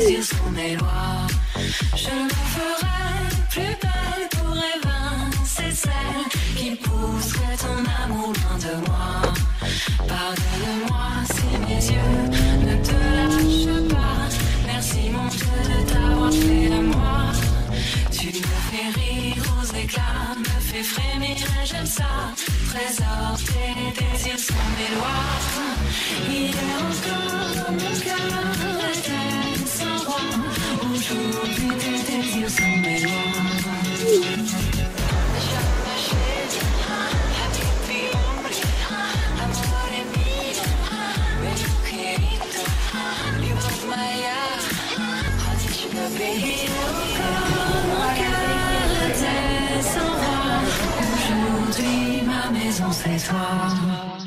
désirs sont mes lois. Je me ferai plus belle pour évincer celle qui pousserait ton amour loin de moi. Pardonne-moi si mes yeux ne te lâchent pas. Merci mon Dieu de t'avoir fait de moi. Tu me fais rire aux éclats, me fais frémir et j'aime ça. Trésor, tes désirs sont mes lois. Hier encore mon cœur était sans roi. Aujourd'hui tes désirs sont mes lois. Aujourd'hui ma maison c'est toi.